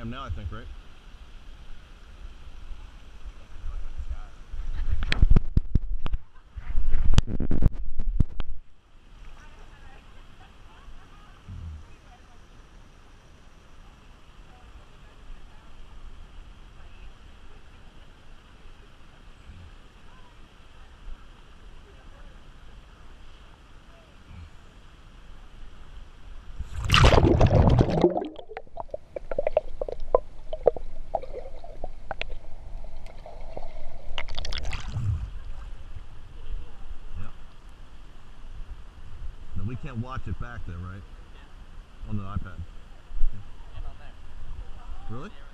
am now, I think, right? We can't watch it back there, right? On the iPad. And on there. Really?